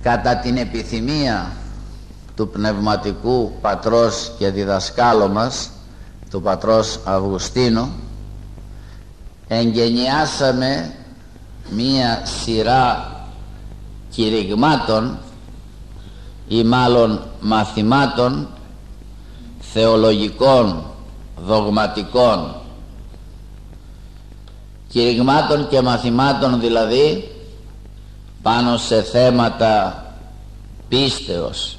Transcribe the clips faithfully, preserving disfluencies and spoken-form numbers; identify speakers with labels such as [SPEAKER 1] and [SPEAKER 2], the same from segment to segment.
[SPEAKER 1] κατά την επιθυμία του πνευματικού πατρός και διδασκάλου μας, του πατρός Αυγουστίνου, εγκαινιάσαμε μία σειρά κηρυγμάτων ή μάλλον μαθημάτων θεολογικών, δογματικών, κηρυγμάτων και μαθημάτων δηλαδή πάνω σε θέματα πίστεως,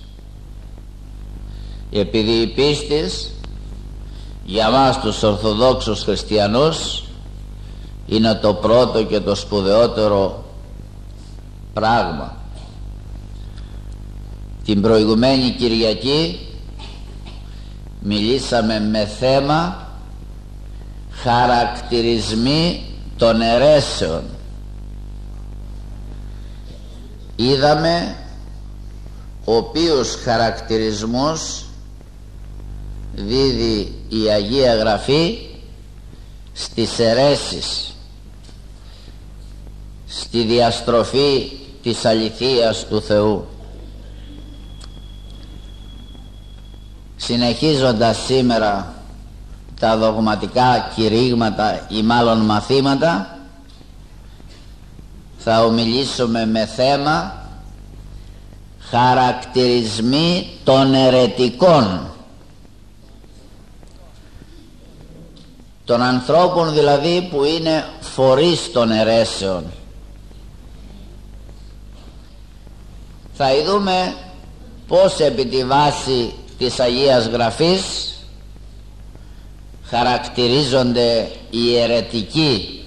[SPEAKER 1] επειδή η πίστης για μας τους Ορθοδόξους Χριστιανούς είναι το πρώτο και το σπουδαιότερο πράγμα. Την προηγουμένη Κυριακή μιλήσαμε με θέμα χαρακτηρισμοί των αιρέσεων. Είδαμε οποίους χαρακτηρισμούς δίδει η Αγία Γραφή στις αιρέσεις, στη διαστροφή της αληθείας του Θεού. Συνεχίζοντας σήμερα τα δογματικά κηρύγματα ή μάλλον μαθήματα, θα ομιλήσουμε με θέμα χαρακτηρισμοί των αιρετικών, των ανθρώπων δηλαδή που είναι φορείς των αιρέσεων. Θα δούμε πώς επί τη βάση της Αγίας Γραφής χαρακτηρίζονται οι αιρετικοί.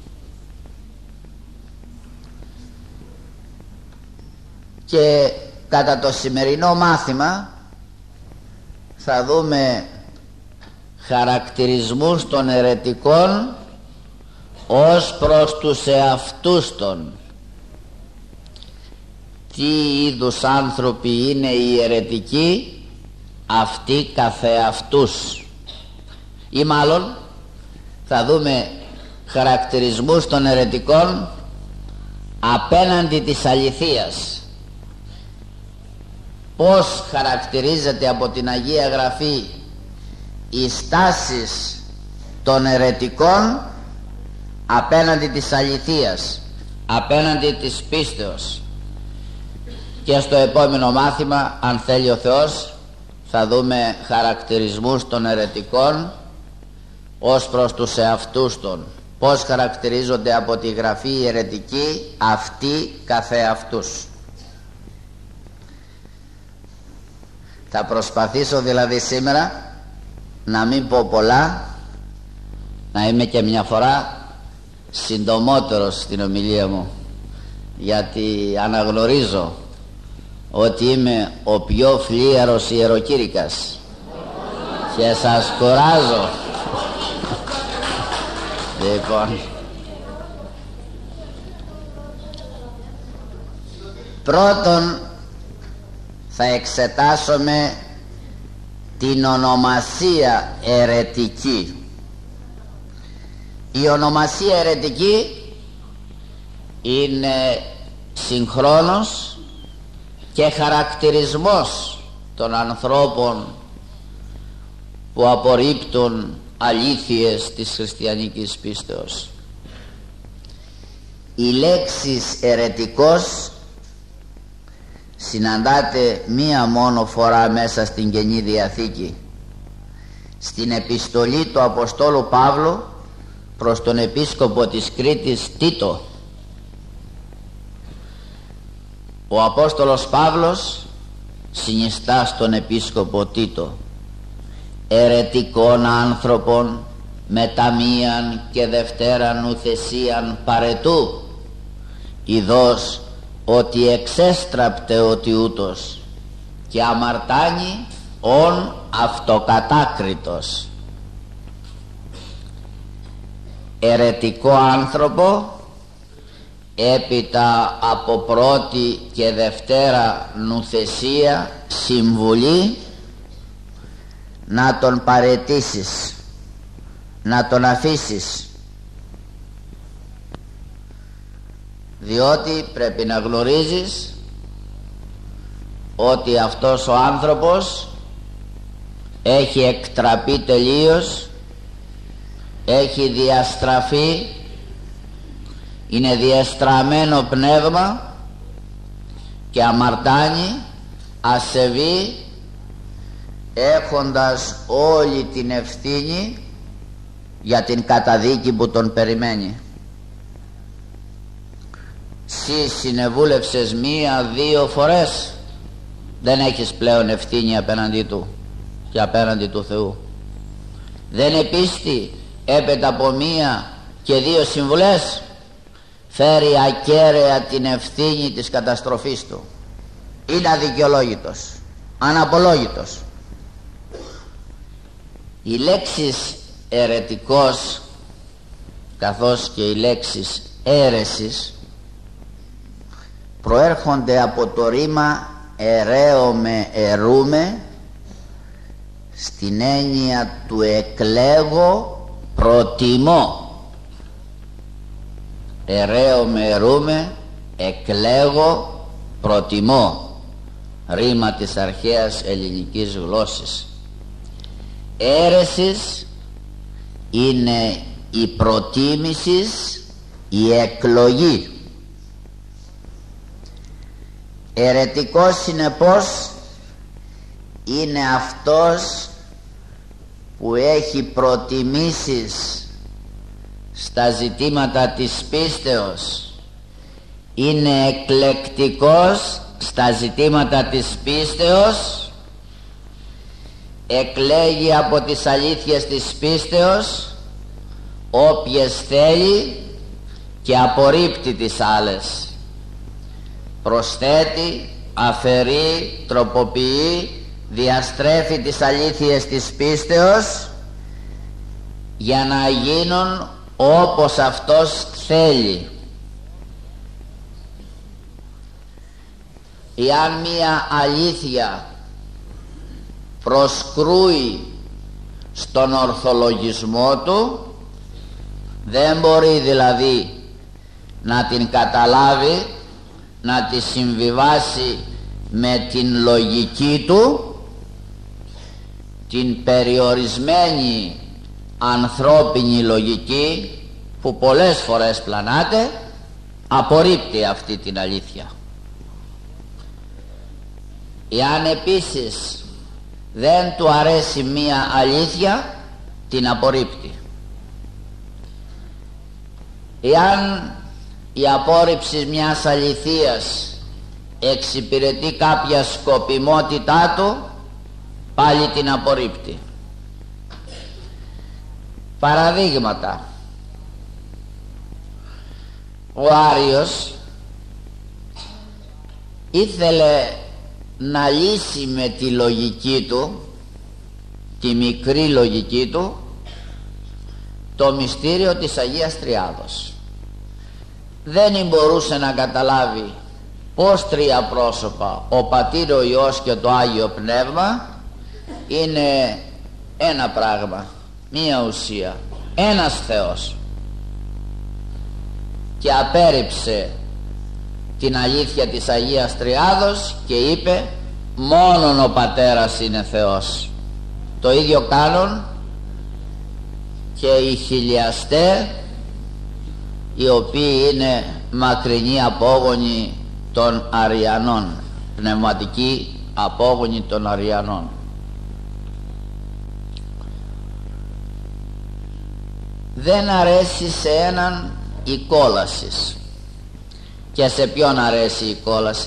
[SPEAKER 1] Και κατά το σημερινό μάθημα θα δούμε χαρακτηρισμούς των αιρετικών ως προς τους εαυτούς των. Τι είδους άνθρωποι είναι οι αιρετικοί? Αυτοί καθεαυτούς. Ή μάλλον θα δούμε χαρακτηρισμούς των αιρετικών απέναντι της αληθείας. Πώς χαρακτηρίζεται από την Αγία Γραφή οι στάσεις των αιρετικών απέναντι της αληθείας, απέναντι της πίστεως. Και στο επόμενο μάθημα, αν θέλει ο Θεός, θα δούμε χαρακτηρισμούς των αιρετικών ως προς τους εαυτούς των. Πώς χαρακτηρίζονται από τη Γραφή οι αιρετικοί αυτοί καθεαυτούς. Θα προσπαθήσω δηλαδή σήμερα να μην πω πολλά, να είμαι και μια φορά συντομότερος στην ομιλία μου, γιατί αναγνωρίζω ότι είμαι ο πιο φλίαρος ιεροκήρυκας και σας κουράζω. Λοιπόν, πρώτον θα εξετάσουμε την ονομασία αιρετική. Η ονομασία αιρετική είναι συγχρόνως και χαρακτηρισμός των ανθρώπων που απορρίπτουν αλήθειες της χριστιανικής πίστεως. Η λέξη αιρετικός συναντάται μία μόνο φορά μέσα στην Καινή Διαθήκη, στην επιστολή του Αποστόλου Παύλου προς τον επίσκοπο της Κρήτης Τίτο. Ο Απόστολος Παύλος συνιστά στον επίσκοπο Τίτο: αιρετικών άνθρωπον με ταμείαν και δευτέραν ουθεσίαν παρετού, ειδός ότι εξέστραπτε ότι ούτως και αμαρτάνει ον αυτοκατάκριτος. Αιρετικό άνθρωπο έπειτα από πρώτη και δευτέρα νουθεσία συμβουλή να τον παραιτήσεις, να τον αφήσεις, διότι πρέπει να γνωρίζεις ότι αυτός ο άνθρωπος έχει εκτραπεί τελείως, έχει διαστραφεί, είναι διεστραμμένο πνεύμα και αμαρτάνει, ασεβεί, έχοντας όλη την ευθύνη για την καταδίκη που τον περιμένει. Συ συνεβούλευσες μία, δύο φορές, δεν έχεις πλέον ευθύνη απέναντί του και απέναντι του Θεού. Δεν επίστη έπειτα από μία και δύο συμβουλές, φέρει ακέραια την ευθύνη της καταστροφής του. Είναι αδικαιολόγητος, αναπολόγητος. Οι λέξεις αιρετικός καθώς και οι λέξεις αίρεσης προέρχονται από το ρήμα ερέομαι, ερούμε, στην έννοια του εκλέγω, προτιμώ. Ερέομαι, ερούμε, εκλέγω, προτιμώ. Ρήμα της αρχαίας ελληνικής γλώσσης. Αίρεσης είναι η προτίμησης, η εκλογή. Αιρετικός συνεπώς είναι αυτός που έχει προτιμήσεις στα ζητήματα της πίστεως, είναι εκλεκτικός στα ζητήματα της πίστεως, εκλέγει από τις αλήθειες της πίστεως όποιες θέλει και απορρίπτει τις άλλες, προσθέτει, αφαιρεί, τροποποιεί, διαστρέφει τις αλήθειες της πίστεως για να γίνουν όπως αυτός θέλει. Εάν μία αλήθεια προσκρούει στον ορθολογισμό του, δεν μπορεί δηλαδή να την καταλάβει, να τη συμβιβάσει με την λογική του, την περιορισμένη ανθρώπινη λογική που πολλές φορές πλανάται, απορρίπτει αυτή την αλήθεια. Εάν επίσης δεν του αρέσει μία αλήθεια, την απορρίπτει. Εάν η απόρριψη μιας αληθείας εξυπηρετεί κάποια σκοπιμότητά του, πάλι την απορρίπτει. Παραδείγματα. Ο Άριος ήθελε να λύσει με τη λογική του, τη μικρή λογική του, το μυστήριο της Αγίας Τριάδος. Δεν μπορούσε να καταλάβει πως τρία πρόσωπα, ο Πατήρ, ο Υιός και το Άγιο Πνεύμα, είναι ένα πράγμα, μία ουσία, ένας Θεός, και απέρριψε την αλήθεια της Αγίας Τριάδος και είπε μόνον ο Πατέρας είναι Θεός. Το ίδιο κάνουν και οι χιλιαστές, οι οποίοι είναι μακρινοί απόγονοι των Αριανών, πνευματικοί απόγονοι των Αριανών. Δεν αρέσει σε έναν η κόλαση. Και σε ποιον αρέσει η κόλαση?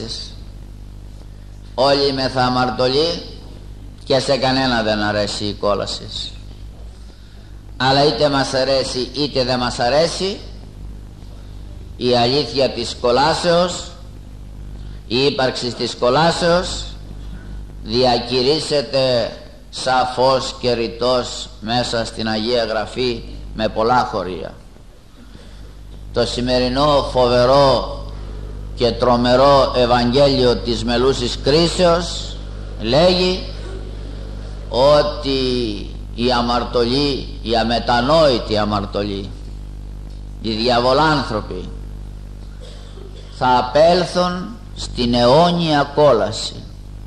[SPEAKER 1] Όλοι μεθα αμαρτωλοί και σε κανένα δεν αρέσει η κόλαση. Αλλά είτε μας αρέσει είτε δεν μας αρέσει, η αλήθεια της κολάσεως, η ύπαρξη της κολάσεως διακηρύσσεται σαφώς και ρητός μέσα στην Αγία Γραφή με πολλά χωρία. Το σημερινό φοβερό και τρομερό Ευαγγέλιο της μελούσης κρίσεως λέγει ότι οι αμαρτωλοί, οι αμετανόητοι αμαρτωλοί, οι διαβολάνθρωποι θα απέλθουν στην αιώνια κόλαση.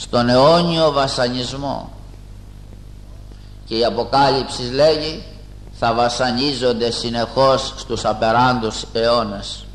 [SPEAKER 1] στον αιώνιο βασανισμό. Και η Αποκάλυψη λέγει θα βασανίζονται συνεχώς στους απεράντους αιώνες.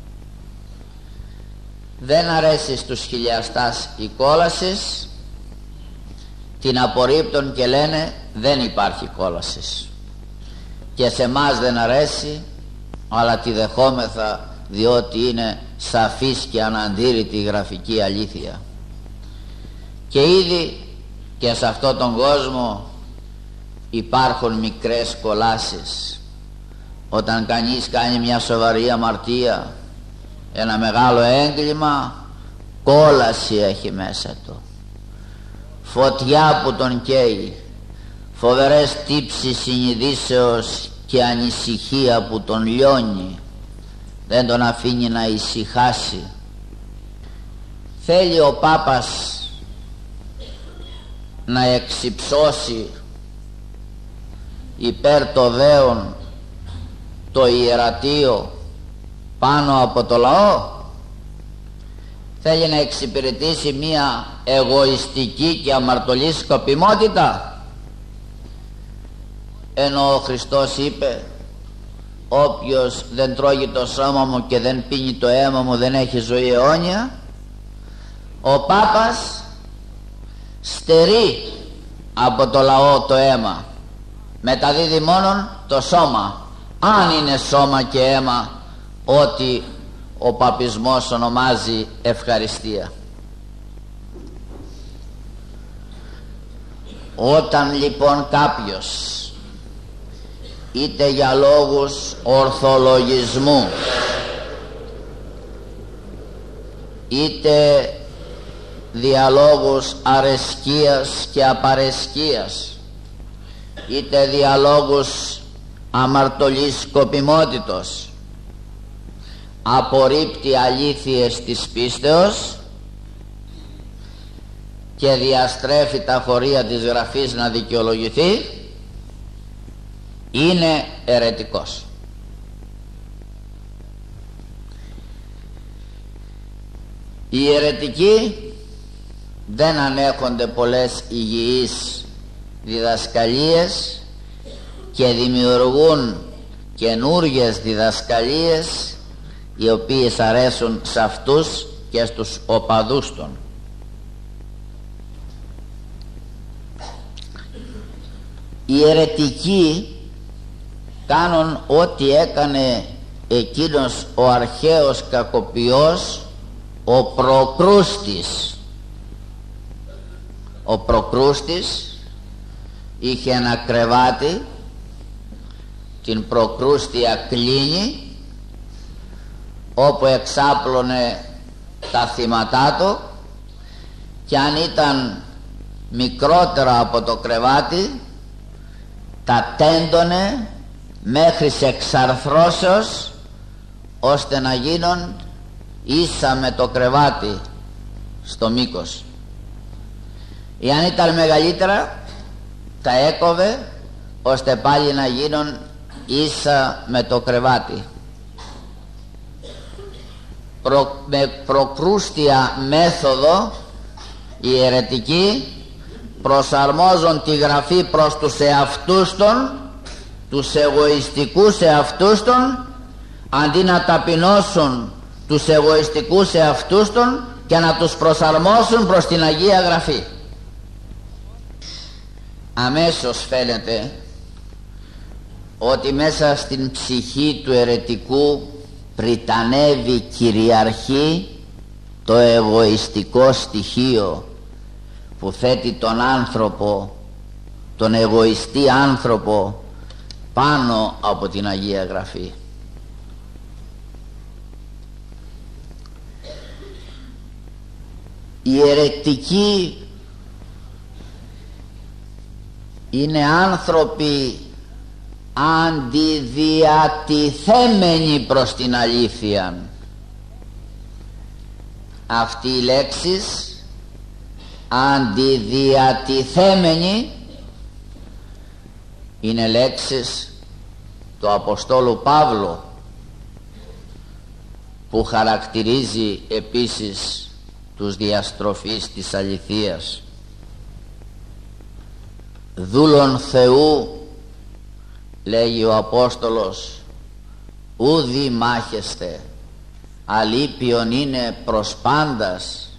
[SPEAKER 1] Δεν αρέσει στους χιλιαστάς η κόλασης, την απορρίπτουν και λένε δεν υπάρχει κόλασης. Και σε μας δεν αρέσει, αλλά τη δεχόμεθα διότι είναι σαφής και αναντήρητη γραφική αλήθεια. Και ήδη και σε αυτόν τον κόσμο υπάρχουν μικρές κολάσεις. Όταν κανείς κάνει μια σοβαρή αμαρτία, ένα μεγάλο έγκλημα, κόλαση έχει μέσα του, φωτιά που τον καίει, φοβερές τύψεις συνειδήσεως και ανησυχία που τον λιώνει, δεν τον αφήνει να ησυχάσει. Θέλει ο Πάπας να εξυψώσει υπέρ το δέον το ιερατείο πάνω από το λαό. Θέλει να εξυπηρετήσει μία εγωιστική και αμαρτωλή σκοπιμότητα, ενώ ο Χριστός είπε όποιος δεν τρώγει το σώμα μου και δεν πίνει το αίμα μου δεν έχει ζωή αιώνια. Ο Πάπας στερεί από το λαό το αίμα, μεταδίδει μόνον το σώμα, αν είναι σώμα και αίμα ότι ο παπισμός ονομάζει ευχαριστία. Όταν λοιπόν κάποιος είτε για λόγους ορθολογισμού είτε διαλόγους αρεσκίας και απαρεσκίας είτε διαλόγους αμαρτωλής σκοπιμότητος απορρίπτει αλήθειες της πίστεως και διαστρέφει τα χωρία της Γραφής να δικαιολογηθεί, είναι αιρετικός. Οι αιρετικοί δεν ανέχονται πολλές υγιείς διδασκαλίες και δημιουργούν καινούργιες διδασκαλίες οι οποίες αρέσουν σε αυτούς και στους οπαδούς των. Οι αιρετικοί κάνουν ό,τι έκανε εκείνος ο αρχαίος κακοποιός, ο Προκρούστης. Ο Προκρούστης είχε ένα κρεβάτι, την Προκρούστια κλίνη, όπου εξάπλωνε τα θύματά του, και αν ήταν μικρότερα από το κρεβάτι τα τέντωνε μέχρι σε εξαρθρώσεως, ώστε να γίνουν ίσα με το κρεβάτι στο μήκος. Εάν ήταν μεγαλύτερα τα έκοβε ώστε πάλι να γίνουν ίσα με το κρεβάτι. Προ, με προκρούστια μέθοδο οι αιρετικοί προσαρμόζουν τη Γραφή προς τους εαυτούς των, τους εγωιστικούς εαυτούς των, αντί να ταπεινώσουν τους εγωιστικούς εαυτούς των και να τους προσαρμόσουν προς την Αγία Γραφή. Αμέσως φαίνεται ότι μέσα στην ψυχή του αιρετικού πριτανεύει, κυριαρχεί το εγωιστικό στοιχείο που θέτει τον άνθρωπο, τον εγωιστή άνθρωπο, πάνω από την Αγία Γραφή. Οι αιρετικοί είναι άνθρωποι αντιδιατηθέμενοι προς την αλήθεια. Αυτή η λέξη αντιδιατηθέμενοι είναι λέξεις του Αποστόλου Παύλου, που χαρακτηρίζει επίσης τους διαστροφείς της αληθείας. Δούλων Θεού, λέγει ο Απόστολος, ουδι μάχεστε, αλήπιον είναι προς πάντας,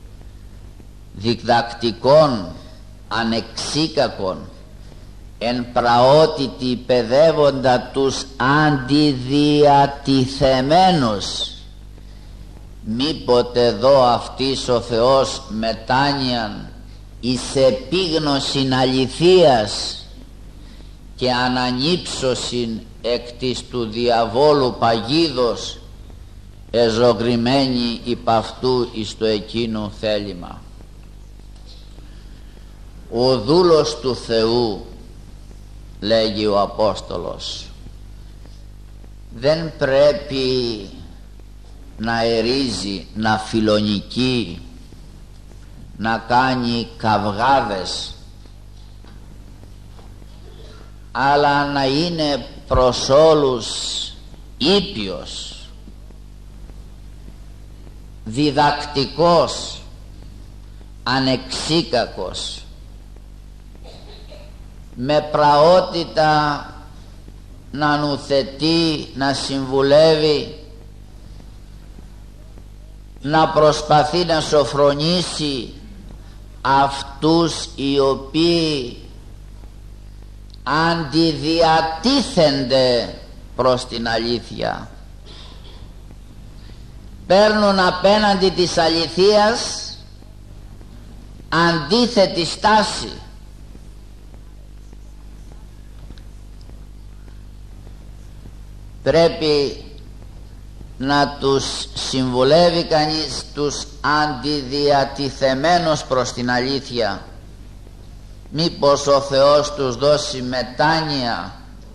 [SPEAKER 1] διδακτικών, ανεξίκακων, εν πραότητη παιδεύοντα τους αντιδιατηθεμένους, μήποτε δω αυτής ο Θεός μετάνοιαν εις επίγνωσιν αληθείας και ανανύψωσιν εκ της του διαβόλου παγίδος, εζωγρημένοι υπ' αυτού εις το εκείνο θέλημα. Ο δούλος του Θεού, λέγει ο Απόστολος, δεν πρέπει να ερίζει, να φιλονικεί, να κάνει καυγάδες, αλλά να είναι προς όλους ήπιος, διδακτικός, ανεξίκακος, με πραότητα να νουθετεί, να συμβουλεύει, να προσπαθεί να σοφρονήσει αυτούς οι οποίοι αντιδιατίθενται προς την αλήθεια, παίρνουν απέναντι της αληθείας αντίθετη στάση. Πρέπει να τους συμβουλεύει κανείς τους αντιδιατηθεμένους προς την αλήθεια, μήπως ο Θεός τους δώσει μετάνοια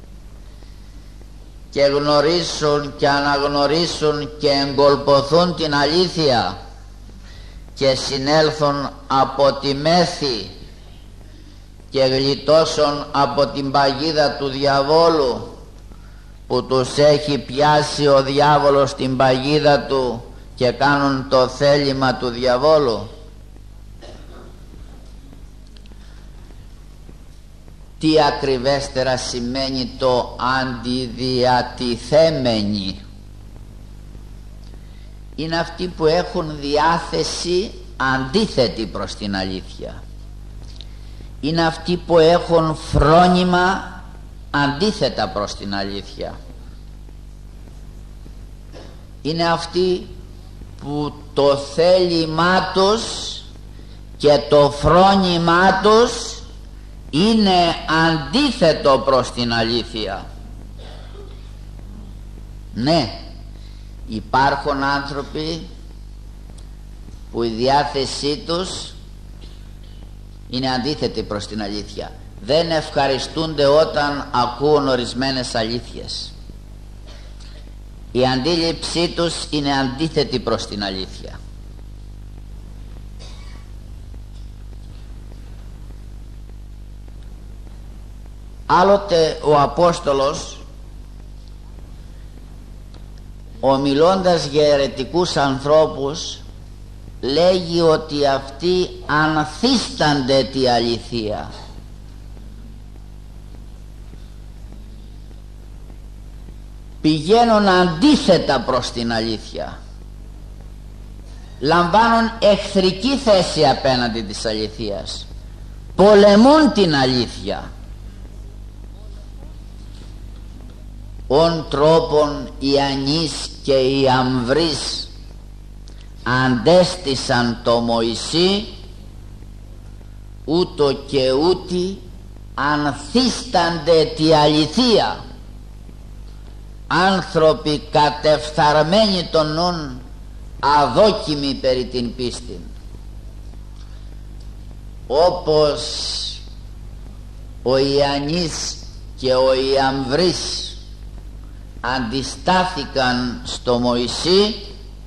[SPEAKER 1] και γνωρίσουν και αναγνωρίσουν και εγκολποθούν την αλήθεια και συνέλθουν από τη μέθη και γλιτώσουν από την παγίδα του διαβόλου που τους έχει πιάσει ο διάβολος στην παγίδα του και κάνουν το θέλημα του διαβόλου. Τι ακριβέστερα σημαίνει το αντιδιατηθέμενοι? Είναι αυτοί που έχουν διάθεση αντίθετη προς την αλήθεια. Είναι αυτοί που έχουν φρόνημα αντίθετα προς την αλήθεια. Είναι αυτοί που το θέλημά τους και το φρόνημά τους είναι αντίθετο προς την αλήθεια. Ναι, υπάρχουν άνθρωποι που η διάθεσή τους είναι αντίθετη προς την αλήθεια. Δεν ευχαριστούνται όταν ακούν ορισμένες αλήθειες. Η αντίληψή τους είναι αντίθετη προς την αλήθεια. Άλλοτε ο Απόστολος, ομιλώντας για αιρετικούς ανθρώπους, λέγει ότι αυτοί ανθίστανται τη αλήθεια. Πηγαίνουν αντίθετα προς την αλήθεια, λαμβάνουν εχθρική θέση απέναντι της αληθείας, πολεμούν την αλήθεια. Ον τρόπον οι ανείς και οι αμβρείς αντέστησαν το Μωυσή, ούτω και ούτι ανθίστανται τη αληθεία. Άνθρωποι κατεφθαρμένοι των νουν, αδόκιμοι περί την πίστη. Όπως ο Ιαννής και ο Ιαμβρής αντιστάθηκαν στο Μωυσή,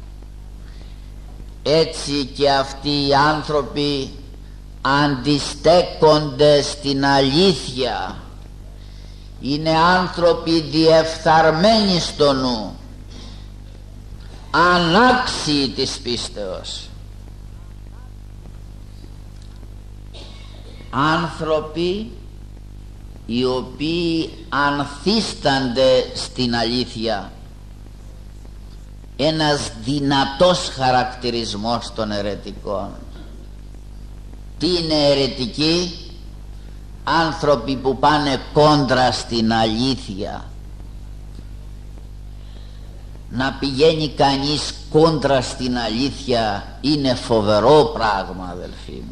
[SPEAKER 1] έτσι και αυτοί οι άνθρωποι αντιστέκονται στην αλήθεια. Είναι άνθρωποι διεφθαρμένοι στο νου, ανάξιοι της πίστεως. άνθρωποι οι οποίοι ανθίστανται στην αλήθεια. Ένας δυνατός χαρακτηρισμός των αιρετικών. Τι είναι αιρετικοί? Άνθρωποι που πάνε κόντρα στην αλήθεια. Να πηγαίνει κανείς κόντρα στην αλήθεια είναι φοβερό πράγμα, αδελφοί μου.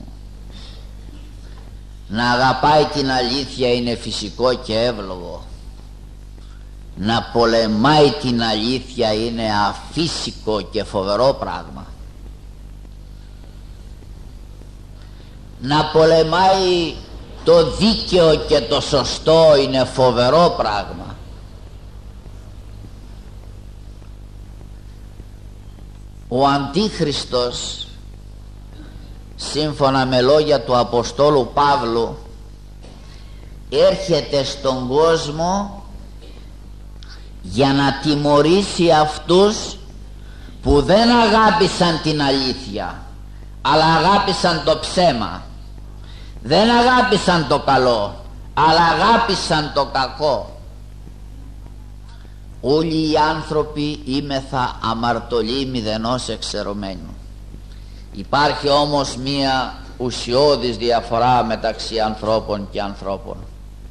[SPEAKER 1] Να αγαπάει την αλήθεια είναι φυσικό και εύλογο. Να πολεμάει την αλήθεια είναι αφύσικο και φοβερό πράγμα. Να πολεμάει το δίκαιο και το σωστό είναι φοβερό πράγμα. Ο Αντίχριστος, σύμφωνα με λόγια του Αποστόλου Παύλου, έρχεται στον κόσμο για να τιμωρήσει αυτούς που δεν αγάπησαν την αλήθεια, αλλά αγάπησαν το ψέμα. Δεν αγάπησαν το καλό, αλλά αγάπησαν το κακό. Όλοι οι άνθρωποι είμεθα αμαρτωλοί μηδενός εξαιρωμένου. Υπάρχει όμως μία ουσιώδης διαφορά μεταξύ ανθρώπων και ανθρώπων.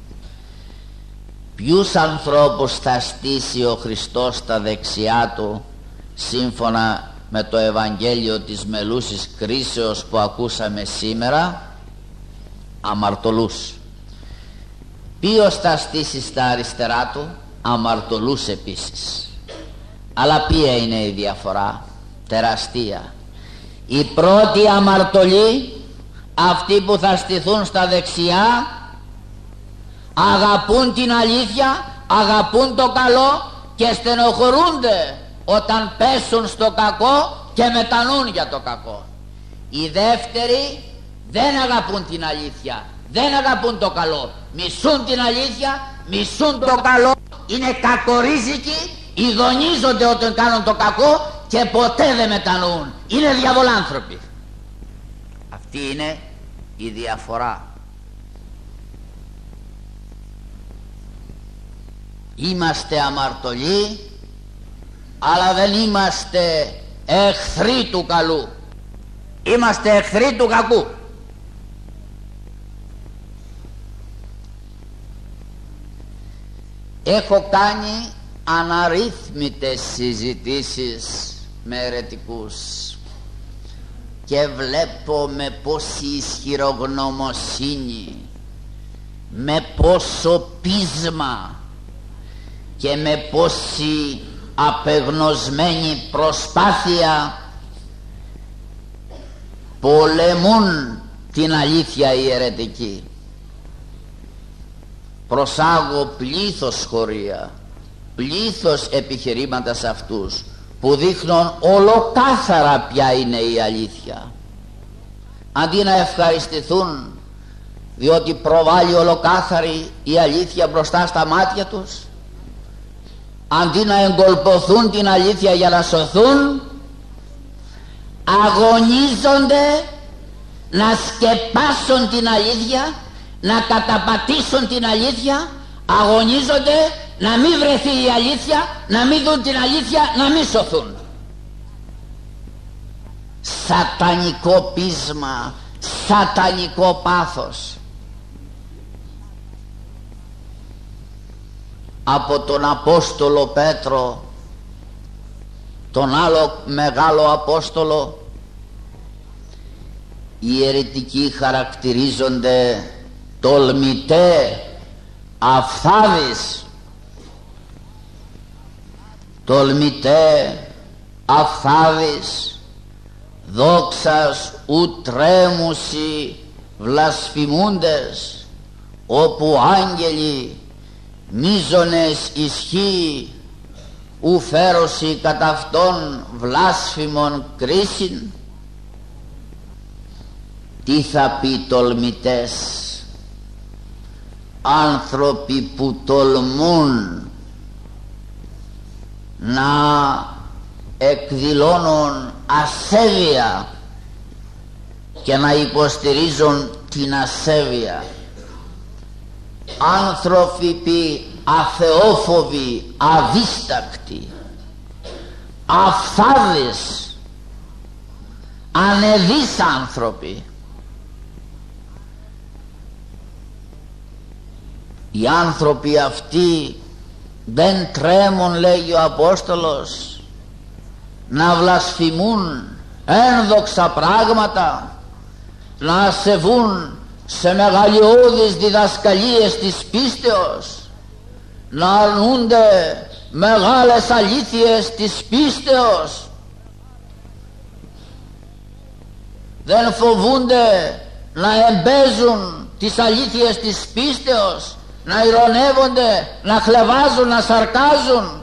[SPEAKER 1] Ποιους ανθρώπους θα στήσει ο Χριστός στα δεξιά του, σύμφωνα με το Ευαγγέλιο της μελούσης κρίσεως που ακούσαμε σήμερα? Αμαρτωλούς. Ποιος θα στήσει στα αριστερά του? Αμαρτωλούς επίσης. Αλλά ποια είναι η διαφορά? Τεραστία. Οι πρώτοι αμαρτωλοί, αυτοί που θα στηθούν στα δεξιά, αγαπούν την αλήθεια, αγαπούν το καλό και στενοχωρούνται όταν πέσουν στο κακό και μετανούν για το κακό. Οι δεύτεροι δεν αγαπούν την αλήθεια, δεν αγαπούν το καλό, μισούν την αλήθεια, μισούν το καλό, είναι κακορίζικοι, ειδονίζονται όταν κάνουν το κακό και ποτέ δεν μετανοούν. Είναι διαβολάνθρωποι. Αυτή είναι η διαφορά. Είμαστε αμαρτωλοί, αλλά δεν είμαστε εχθροί του καλού. Είμαστε εχθροί του κακού. Έχω κάνει αναρρύθμιτες συζητήσεις με αιρετικούς και βλέπω με πόση ισχυρογνωμοσύνη, με πόσο πείσμα και με πόση απεγνωσμένη προσπάθεια πολεμούν την αλήθεια οι αιρετικοί. Προσάγω πλήθος σχολεία, πλήθος επιχειρήματα σε αυτούς που δείχνουν ολοκάθαρα ποια είναι η αλήθεια. Αντί να ευχαριστηθούν διότι προβάλλει ολοκάθαρη η αλήθεια μπροστά στα μάτια τους, αντί να εγκολποθούν την αλήθεια για να σωθούν, αγωνίζονται να σκεπάσουν την αλήθεια, να καταπατήσουν την αλήθεια, αγωνίζονται να μην βρεθεί η αλήθεια, να μην δουν την αλήθεια, να μην σωθούν. Σατανικό πείσμα, σατανικό πάθος. Από τον Απόστολο Πέτρο, τον άλλο μεγάλο Απόστολο, οι αιρετικοί χαρακτηρίζονται τολμητέ, αφθάδης, τολμητέ, αφθάδης, δόξας ου τρέμουσι βλασφημούντες, όπου άγγελοι μίζωνες ισχύει ου φέρωση κατά αυτών βλάσφημων κρίσιν. Τι θα πει τολμητές? Άνθρωποι που τολμούν να εκδηλώνουν ασέβεια και να υποστηρίζουν την ασέβεια, άνθρωποι αθεόφοβοι, αδίστακτοι, αφθάδες, ανεδείς άνθρωποι. Οι άνθρωποι αυτοί δεν τρέμουν, λέγει ο Απόστολος, να βλασφημούν ένδοξα πράγματα, να ασεβούν σε μεγαλειώδεις διδασκαλίες της πίστεως, να αρνούνται μεγάλες αλήθειες της πίστεως. Δεν φοβούνται να εμπέζουν τις αλήθειες της πίστεως, να ειρωνεύονται, να χλευάζουν, να σαρκάζουν.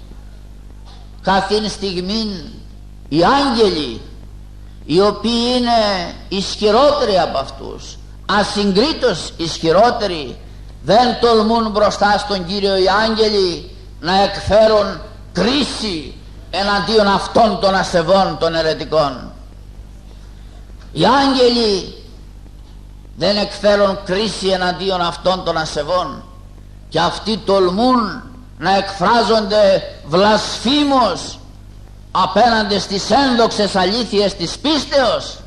[SPEAKER 1] Καθήν στιγμήν οι άγγελοι, οι οποίοι είναι ισχυρότεροι από αυτούς, ασυγκρίτως ισχυρότεροι, δεν τολμούν μπροστά στον Κύριο οι άγγελοι να εκφέρουν κρίση εναντίον αυτών των ασεβών, των αιρετικών. Οι άγγελοι δεν εκφέρουν κρίση εναντίον αυτών των ασεβών, και αυτοί τολμούν να εκφράζονται βλασφήμως απέναντι στις ένδοξες αλήθειες της πίστεως.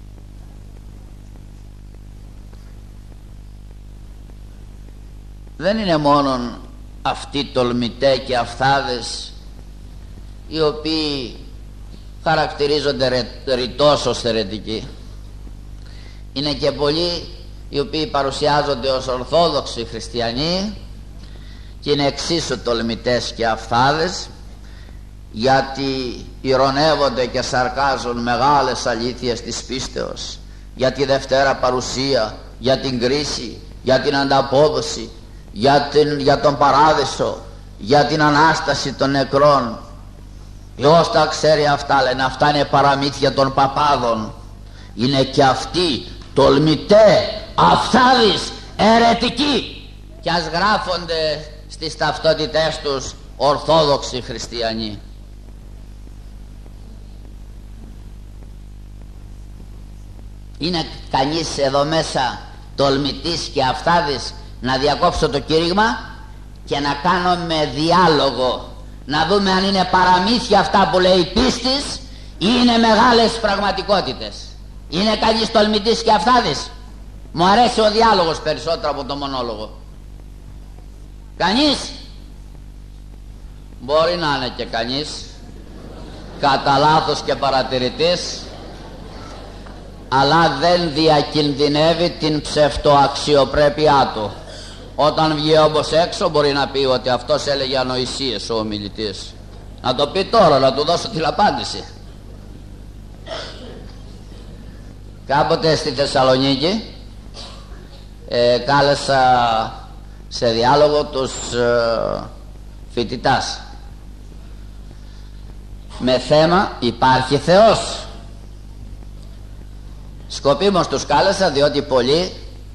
[SPEAKER 1] Δεν είναι μόνον αυτοί τολμητέ και αφθάδες οι οποίοι χαρακτηρίζονται ρητός ως αιρετικοί. Είναι και πολλοί οι οποίοι παρουσιάζονται ως ορθόδοξοι χριστιανοί και είναι εξίσου τολμητές και αφθάδες, γιατί ειρωνεύονται και σαρκάζουν μεγάλες αλήθειες της πίστεως, για τη Δευτέρα Παρουσία, για την κρίση, για την ανταπόδοση, για, την, για τον Παράδεισο, για την Ανάσταση των νεκρών. Ποιος τα ξέρει αυτά, λένε, αυτά είναι παραμύθια των παπάδων. Είναι και αυτοί τολμητέ, αφθάδεις, αιρετικοί, κι ας γράφονται στις ταυτότητές τους ορθόδοξοι χριστιανοί. Είναι κανείς εδώ μέσα τολμητής και αφθάδης? Να διακόψω το κήρυγμα και να κάνουμε διάλογο, να δούμε αν είναι παραμύθια αυτά που λέει πίστης ή είναι μεγάλες πραγματικότητες. Είναι κανείς τολμητής και αφθάδης? Μου αρέσει ο διάλογος περισσότερο από το μονόλογο. Κανείς? Μπορεί να είναι και κανείς κατά λάθος και παρατηρητής, αλλά δεν διακινδυνεύει την ψευτοαξιοπρέπειά του. Όταν βγει όμως έξω μπορεί να πει ότι αυτός έλεγε ανοησίες ο ομιλητής. Να το πει τώρα, να του δώσω την απάντηση. Κάποτε στη Θεσσαλονίκη ε, κάλεσα σε διάλογο τους ε, φοιτητάς με θέμα «Υπάρχει Θεός». Σκοπίμως τους κάλεσα διότι πολλοί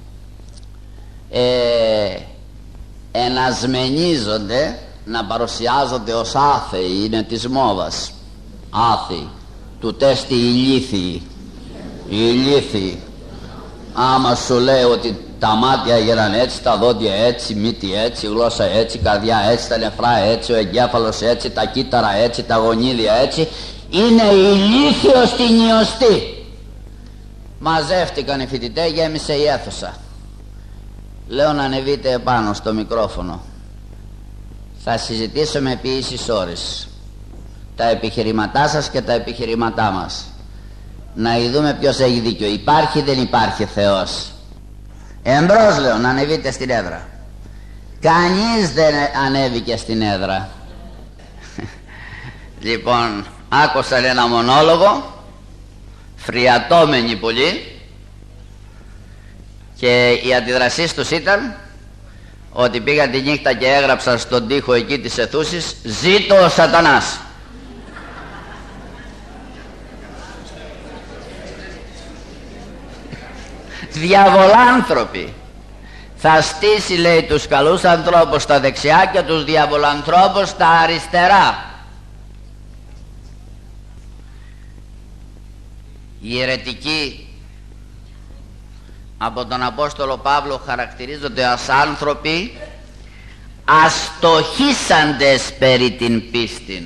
[SPEAKER 1] ε, ενασμενίζονται να παρουσιάζονται ως άθεοι, είναι της μόδας, άθεοι, του τέστη ηλίθιοι, ηλίθιοι. Άμα σου λέει ότι τα μάτια γίνανε έτσι, τα δόντια έτσι, μύτη έτσι, γλώσσα έτσι, καρδιά έτσι, τα νεφρά έτσι, ο εγκέφαλος έτσι, τα κύτταρα έτσι, τα γονίδια έτσι, είναι ηλίθιος στην ιωστή. Μαζεύτηκαν οι φοιτητές, γέμισε η αίθουσα. Λέω να ανεβείτε επάνω στο μικρόφωνο. Θα συζητήσουμε επί ίσης ώρες τα επιχειρηματά σας και τα επιχειρηματά μας. Να δούμε ποιος έχει δίκιο. Υπάρχει δεν υπάρχει Θεός? Εμπρός, λέω, να ανεβείτε στην έδρα. Κανείς δεν ανέβηκε στην έδρα. Λοιπόν, άκουσαν ένα μονόλογο, φριατώμενοι πολύ, και η αντιδρασή τους ήταν ότι πήγαν τη νύχτα και έγραψαν στον τοίχο εκεί της αιθούσης «Ζήτω ο Σατανάς». Διαβολάνθρωποι. Θα στήσει, λέει, τους καλούς ανθρώπους στα δεξιά και τους διαβολανθρώπους στα αριστερά. Οι αιρετικοί από τον Απόστολο Παύλο χαρακτηρίζονται ως άνθρωποι αστοχήσαντες περί την πίστην.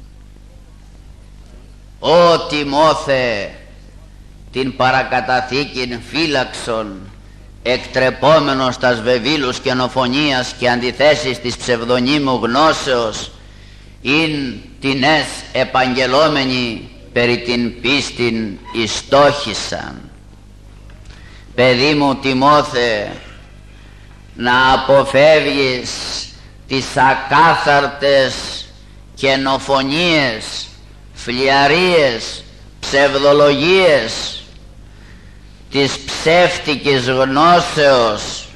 [SPEAKER 1] «Ω Τιμόθε, την παρακαταθήκην φύλαξον, εκτρεπόμενος τας βεβήλους καινοφωνίας και αντιθέσεις της ψευδονύμου γνώσεως, ειν τινές επαγγελόμενοι περί την πίστην ιστόχησαν». Παιδί μου Τιμόθε, να αποφεύγεις τις ακάθαρτες καινοφωνίες, φλιαρίες, ψευδολογίες της ψεύτικης γνώσεως.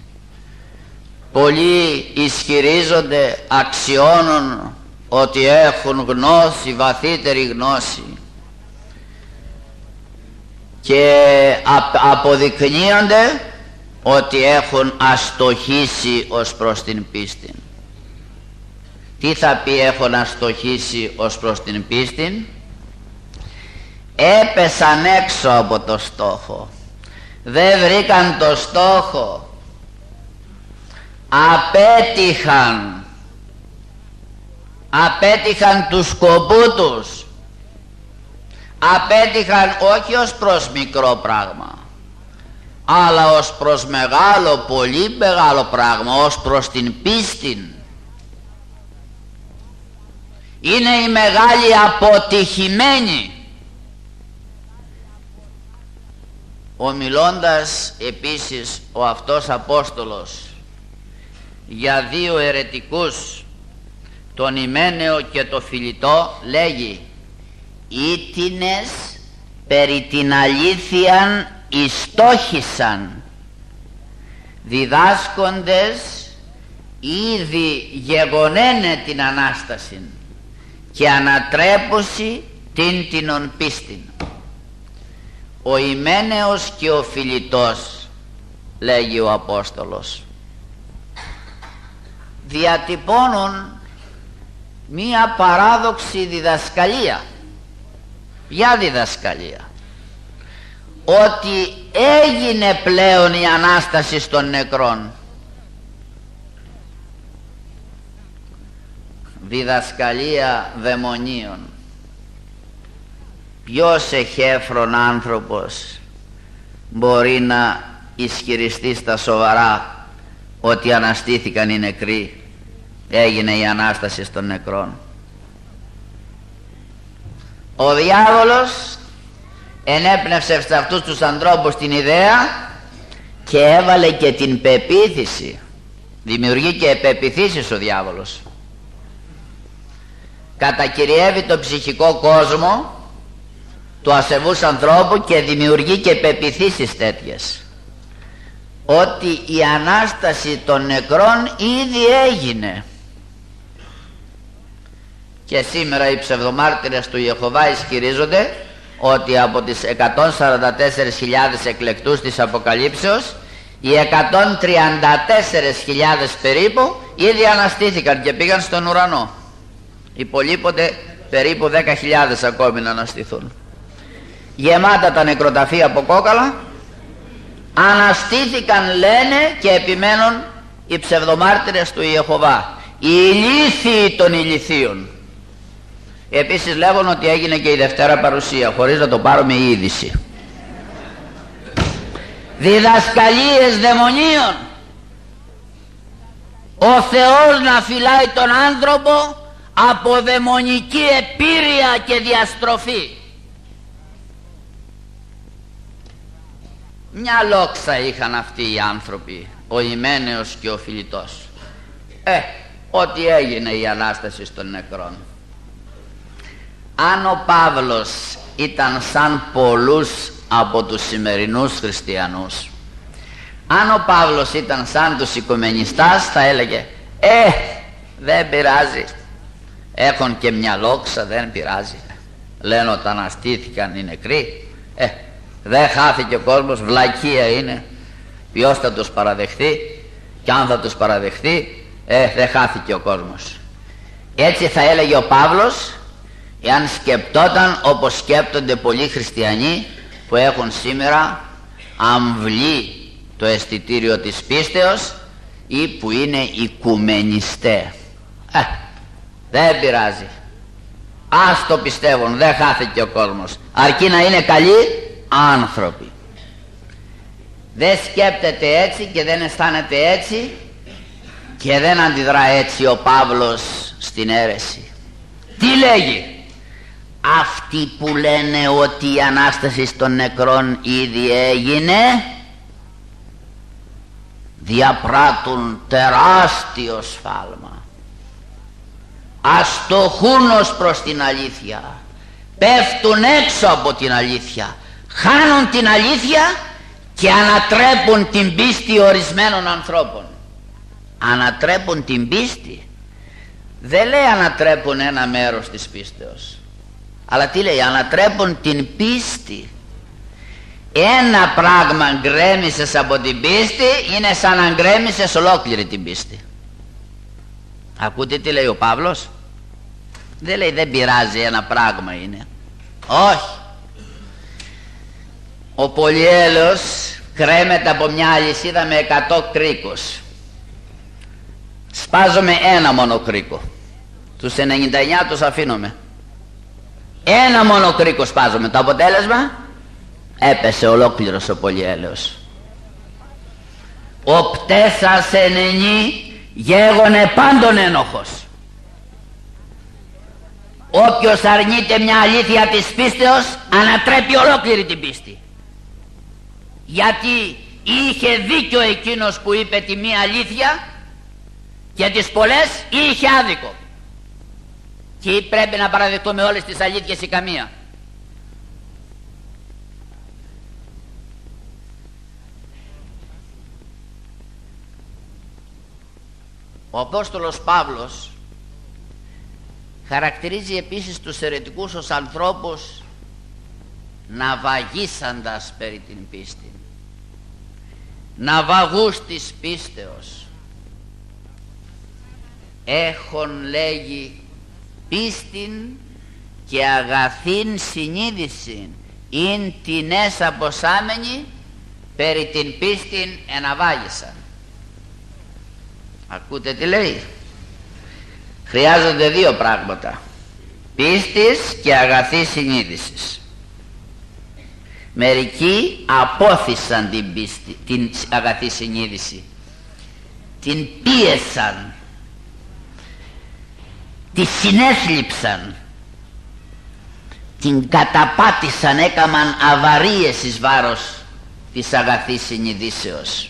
[SPEAKER 1] Πολλοί ισχυρίζονται, αξιώνουν ότι έχουν γνώση, βαθύτερη γνώση, και αποδεικνύονται ότι έχουν αστοχήσει ως προς την πίστη. Τι θα πει έχουν αστοχήσει ως προς την πίστη? Έπεσαν έξω από το στόχο, δεν βρήκαν το στόχο, απέτυχαν απέτυχαν του σκοπού τους, απέτυχαν όχι ως προς μικρό πράγμα, αλλά ως προς μεγάλο, πολύ μεγάλο πράγμα, ως προς την πίστη. Είναι οι μεγάλοι αποτυχημένοι. Ομιλώντας επίσης ο αυτός Απόστολος για δύο αιρετικούς, τον Ιμένεο και το Φιλιτό, λέγει: «Ήτινες περί την αλήθειαν ιστόχησαν, διδάσκοντες ήδη γεγονένε την Ανάσταση και ανατρέπωση την τινον πίστην». Ο Ιμένεος και ο Φιλιτός, λέγει ο Απόστολος, διατυπώνουν μία παράδοξη διδασκαλία. Ποια διδασκαλία? Ότι έγινε πλέον η Ανάσταση των νεκρών. Διδασκαλία δαιμονίων. Ποιος εχέφρον άνθρωπος μπορεί να ισχυριστεί στα σοβαρά ότι αναστήθηκαν οι νεκροί, έγινε η Ανάσταση των νεκρών? Ο διάβολος ενέπνευσε σε αυτούς τους ανθρώπους την ιδέα και έβαλε και την πεποίθηση. Δημιουργεί και πεποιθήσεις ο διάβολος. Κατακυριεύει το ψυχικό κόσμο του ασεβούς ανθρώπου και δημιουργεί και πεποιθήσεις τέτοιες, ότι η Ανάσταση των νεκρών ήδη έγινε. Και σήμερα οι ψευδομάρτυρες του Ιεχωβά ισχυρίζονται ότι από τις εκατόν σαράντα τέσσερις χιλιάδες εκλεκτούς της Αποκαλύψεως, οι εκατόν τριάντα τέσσερις χιλιάδες περίπου ήδη αναστήθηκαν και πήγαν στον ουρανό. Υπολείπονται περίπου δέκα χιλιάδες ακόμη να αναστηθούν. Γεμάτα τα νεκροταφεία από κόκαλα. Αναστήθηκαν, λένε, και επιμένουν οι ψευδομάρτυρες του Ιεχωβά, οι ηλίθιοι των ηλιθίων. Επίσης λέγουν ότι έγινε και η Δευτέρα Παρουσία, χωρίς να το πάρουμε η είδηση. Διδασκαλίες δαιμονίων. Ο Θεός να φυλάει τον άνθρωπο από δαιμονική επίρρεια και διαστροφή. Μια λόξα είχαν αυτοί οι άνθρωποι, ο Ιμένεος και ο Φιλιτός. Ε, ότι έγινε η Ανάσταση των νεκρών. Αν ο Παύλος ήταν σαν πολλούς από τους σημερινούς χριστιανούς, αν ο Παύλος ήταν σαν τους οικουμενιστάς, θα έλεγε «Ε, δεν πειράζει, έχουν και μια λόξα, δεν πειράζει, λένε ότι αναστήθηκαν οι νεκροί, ε, δεν χάθηκε ο κόσμος, βλακεία είναι, ποιος θα τους παραδεχθεί, και αν θα τους παραδεχθεί, ε, δεν χάθηκε ο κόσμος». Έτσι θα έλεγε ο Παύλος, εάν σκεπτόταν όπως σκέπτονται πολλοί χριστιανοί που έχουν σήμερα αμβλή το αισθητήριο της πίστεως ή που είναι οικουμενιστέ. Ε, δεν πειράζει, ας το πιστεύουν, δεν χάθηκε ο κόσμος, αρκεί να είναι καλοί άνθρωποι. Δεν σκέπτεται έτσι και δεν αισθάνεται έτσι και δεν αντιδρά έτσι ο Παύλος στην αίρεση. Τι λέγει? Αυτοί που λένε ότι η Ανάσταση των νεκρών ήδη έγινε διαπράττουν τεράστιο σφάλμα, αστοχούν ως προς την αλήθεια, πέφτουν έξω από την αλήθεια, χάνουν την αλήθεια και ανατρέπουν την πίστη ορισμένων ανθρώπων. Ανατρέπουν την πίστη, δεν λέει ανατρέπουν ένα μέρος της πίστεως, αλλά τι λέει? Ανατρέπουν την πίστη. Ένα πράγμα γκρέμισες από την πίστη είναι σαν να γκρέμισες ολόκληρη την πίστη. Ακούτε τι λέει ο Παύλος? Δεν λέει δεν πειράζει, ένα πράγμα είναι. Όχι. Ο πολυέλαιος κρέμεται από μια αλυσίδα με εκατό κρίκους. Σπάζομαι ένα μόνο κρίκο, τους ενενήντα εννιά τους αφήνομαι. Ένα μόνο κρίκο σπάζομαι. Το αποτέλεσμα? Έπεσε ολόκληρος ο πολυέλαιος. Ο πτέσας ενενή γέγονε πάντων ένοχος. Όποιος αρνείται μια αλήθεια της πίστεως ανατρέπει ολόκληρη την πίστη. Γιατί είχε δίκιο εκείνος που είπε τη μία αλήθεια και τις πολλές είχε άδικο. Και πρέπει να παραδεχτούμε όλες τις αλήθειες ή καμία? Ο Απόστολος Παύλος χαρακτηρίζει επίσης τους αιρετικούς ως ανθρώπους ναυαγίσαντας περί την πίστη, ναυαγούς της πίστεως. Έχον, λέγει, πίστην και αγαθήν συνείδησιν ειν τινές αποσάμενοι περί την πίστην εναβάγησαν. Ακούτε τι λέει? Χρειάζονται δύο πράγματα, πίστης και αγαθή συνείδησης. Μερικοί απόθυσαν την πίστη, την αγαθή συνείδηση, την πίεσαν, τη συνέθλιψαν, την καταπάτησαν, έκαμαν αβαρίες εις βάρος της αγαθής συνειδήσεως.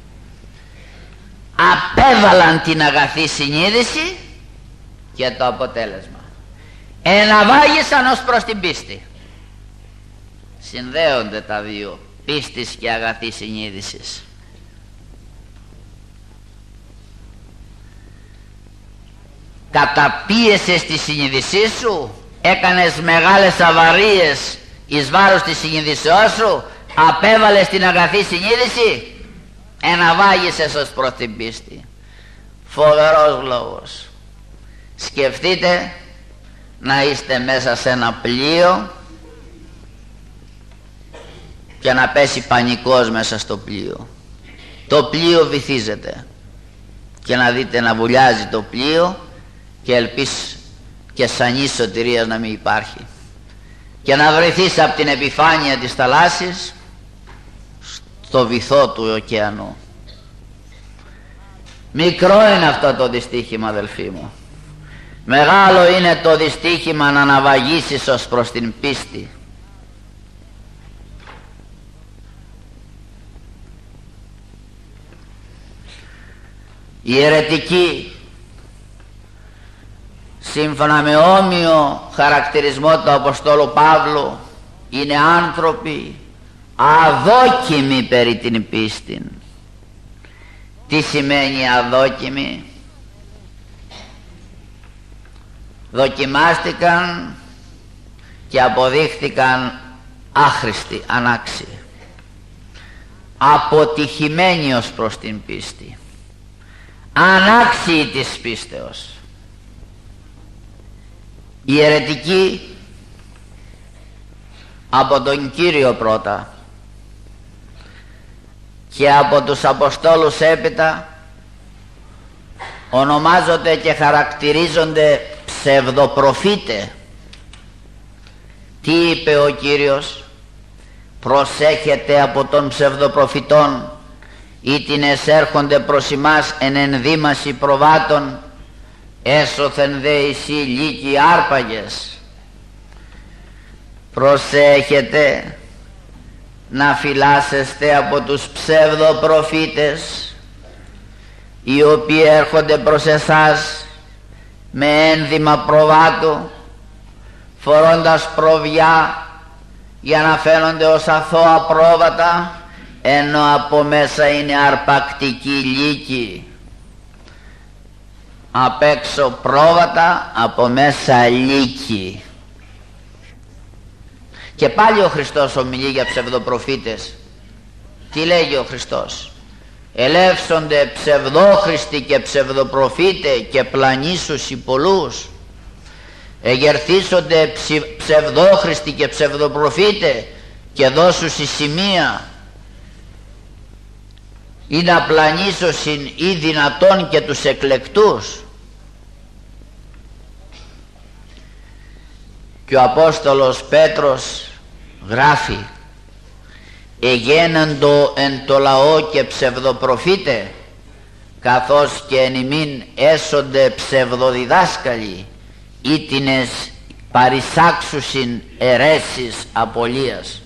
[SPEAKER 1] Απέβαλαν την αγαθή συνείδηση και το αποτέλεσμα εναβάγησαν ως προς την πίστη. Συνδέονται τα δύο, πίστης και αγαθή συνείδησης. Καταπίεσες τη συνείδησή σου, έκανες μεγάλες αβαρίες εις βάρος της συνείδησεώς σου, απέβαλες την αγαθή συνείδηση, εναβάγησες ως προς την πίστη. Φοβερός λόγος. Σκεφτείτε να είστε μέσα σε ένα πλοίο και να πέσει πανικός μέσα στο πλοίο. Το πλοίο βυθίζεται και να δείτε να βουλιάζει το πλοίο και ελπίς και σανής σωτηρίας να μην υπάρχει και να βρεθείς από την επιφάνεια της θαλάσσης στο βυθό του ωκεανού. Μικρό είναι αυτό το δυστύχημα, αδελφοί μου. Μεγάλο είναι το δυστύχημα να αναβαγίσεις ως προς την πίστη. Οι αιρετικοί, σύμφωνα με όμοιο χαρακτηρισμό του Αποστόλου Παύλου, είναι άνθρωποι αδόκιμοι περί την πίστην. Τι σημαίνει αδόκιμοι? Δοκιμάστηκαν και αποδείχθηκαν άχρηστοι, ανάξιοι, αποτυχημένοι ως προς την πίστη, ανάξιοι της πίστεως. Οι αιρετικοί από τον Κύριο πρώτα και από τους Αποστόλους έπειτα ονομάζονται και χαρακτηρίζονται ψευδοπροφήτε. Τι είπε ο Κύριος? Προσέχετε από των ψευδοπροφητών, ήτινες έρχονται προς ημάς εν ενδύμαση προβάτων, έσωθεν δε εσύ λύκοι άρπαγες. Προσέχετε να φυλάσσεστε από τους ψευδοπροφήτες, οι οποίοι έρχονται προς εσάς με ένδυμα προβάτου, φορώντας προβιά για να φαίνονται ως αθώα πρόβατα, ενώ από μέσα είναι αρπακτικοί λύκοι. Απ' έξω πρόβατα, από μέσα λύκοι. Και πάλι ο Χριστός ομιλεί για ψευδοπροφήτες. Τι λέγει ο Χριστός? Ελεύσονται ψευδόχριστοι και ψευδοπροφήτε και πλανήσουσι πολλούς. Εγερθήσονται ψευδόχριστοι και ψευδοπροφήτε και δώσουσι σημεία, ή να πλανήσωσιν ή δυνατόν και τους εκλεκτούς. Και ο Απόστολος Πέτρος γράφει: εγέναντο εν το λαό και ψευδοπροφήτε, καθώς και εν ημίν έσονται ψευδοδιδάσκαλοι, ήτινες παρισάξουσιν αιρέσεις απολίας.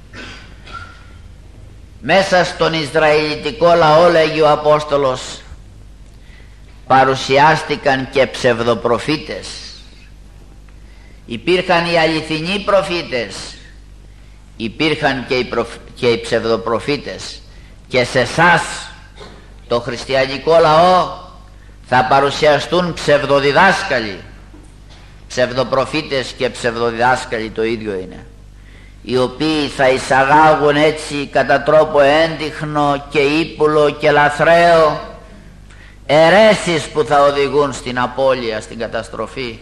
[SPEAKER 1] Μέσα στον Ισραηλιτικό λαό, λέγει ο Απόστολος, παρουσιάστηκαν και ψευδοπροφήτες. Υπήρχαν οι αληθινοί προφήτες, υπήρχαν και οι, προφ... και οι ψευδοπροφήτες. Και σε εσάς, το χριστιανικό λαό, θα παρουσιαστούν ψευδοδιδάσκαλοι. Ψευδοπροφήτες και ψευδοδιδάσκαλοι το ίδιο είναι, οι οποίοι θα εισαγάγουν έτσι κατά τρόπο έντιχνο και ύπουλο και λαθρέο αιρέσεις που θα οδηγούν στην απώλεια, στην καταστροφή.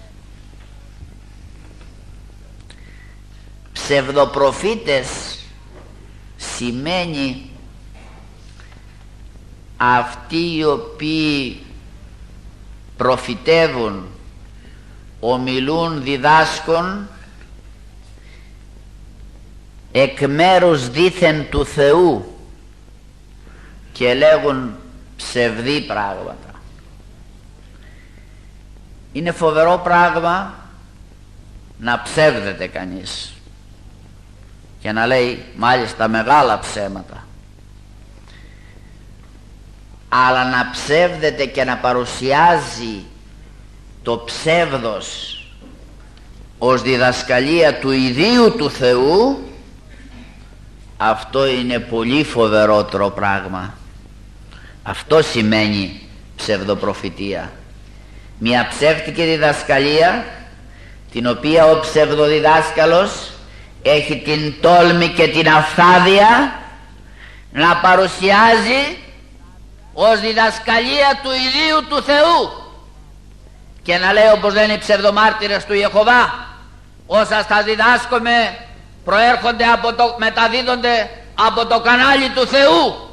[SPEAKER 1] Ψευδοπροφήτες σημαίνει αυτοί οι οποίοι προφητεύουν, ομιλούν, διδάσκουν εκ μέρους δήθεν του Θεού και λέγουν ψευδή πράγματα. Είναι φοβερό πράγμα να ψεύδεται κανείς και να λέει μάλιστα μεγάλα ψέματα, αλλά να ψεύδεται και να παρουσιάζει το ψεύδος ως διδασκαλία του ιδίου του Θεού, αυτό είναι πολύ φοβερότερο πράγμα. Αυτό σημαίνει ψευδοπροφητεία. Μια ψεύτικη διδασκαλία, την οποία ο ψευδοδιδάσκαλος έχει την τόλμη και την αυθάδεια να παρουσιάζει ως διδασκαλία του ιδίου του Θεού και να λέει, όπως λένε οι ψευδομάρτυρες του Ιεχωβά, όσα σας διδάσκομαι προέρχονται από το, μεταδίδονται από το κανάλι του Θεού.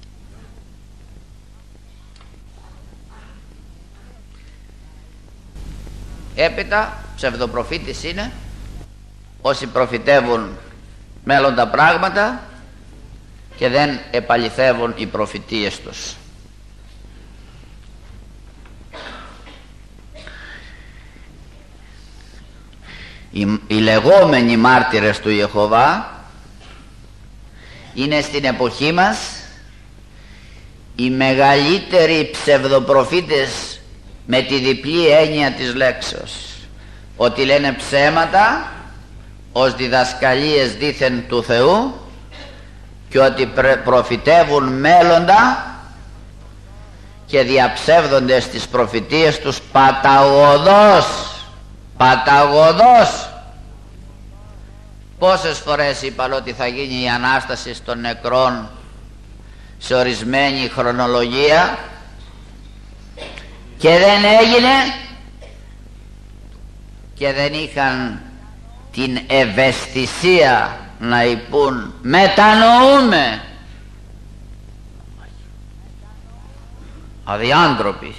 [SPEAKER 1] Έπειτα ψευδοπροφήτης είναι όσοι προφητεύουν μέλλοντα πράγματα και δεν επαληθεύουν οι προφητείες τους. Οι, οι λεγόμενοι μάρτυρες του Ιεχωβά είναι στην εποχή μας οι μεγαλύτεροι ψευδοπροφήτες με τη διπλή έννοια της λέξεως, ότι λένε ψέματα ως διδασκαλίες δήθεν του Θεού και ότι προφητεύουν μέλλοντα και διαψεύδονται στις προφητείες τους παταγωδώς. Παταγωδώς. Πόσες φορές είπαν ότι θα γίνει η Ανάσταση των νεκρών σε ορισμένη χρονολογία και δεν έγινε, και δεν είχαν την ευαισθησία να υπούν μετανοούμε, αδιάντροποι.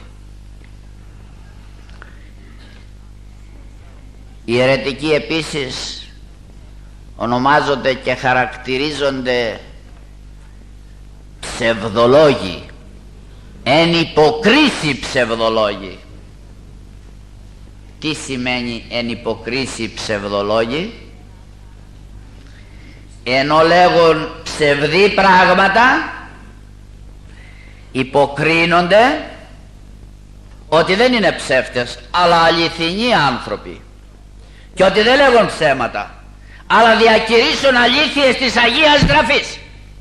[SPEAKER 1] Οι αιρετικοί επίσης ονομάζονται και χαρακτηρίζονται ψευδολόγοι, εν υποκρίση ψευδολόγοι. Τι σημαίνει εν υποκρίση ψευδολόγοι? Ενώ λέγουν ψευδή πράγματα, υποκρίνονται ότι δεν είναι ψεύτες αλλά αληθινοί άνθρωποι, και ότι δεν λέγουν ψέματα αλλά διακηρύσσουν αλήθειες της Αγίας Γραφής.